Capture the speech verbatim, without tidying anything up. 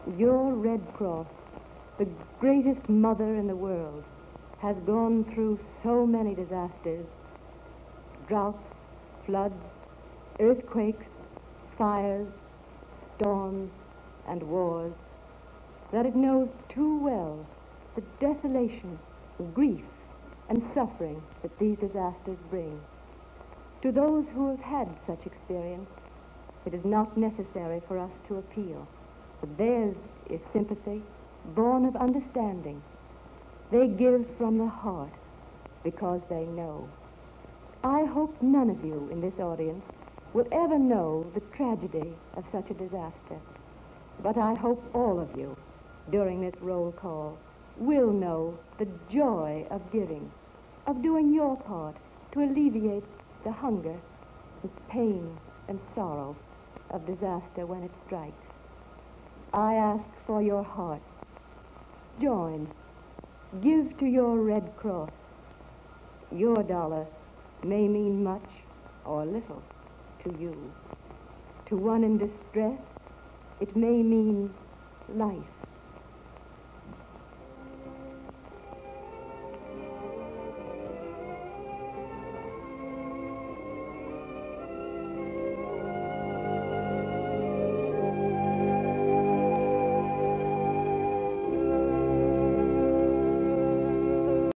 Your Red Cross, the greatest mother in the world, has gone through so many disasters, droughts, floods, earthquakes, fires, storms, and wars, that it knows too well the desolation, grief, and suffering that these disasters bring. To those who have had such experience, it is not necessary for us to appeal, but theirs is sympathy, born of understanding. They give from the heart because they know. I hope none of you in this audience will ever know the tragedy of such a disaster, but I hope all of you, during this roll call, will know the joy of giving, of doing your part to alleviate the hunger, the pain, and sorrow of disaster when it strikes. I ask for your heart. Join. Give to your Red Cross. Your dollar may mean much or little to you. To one in distress, it may mean life.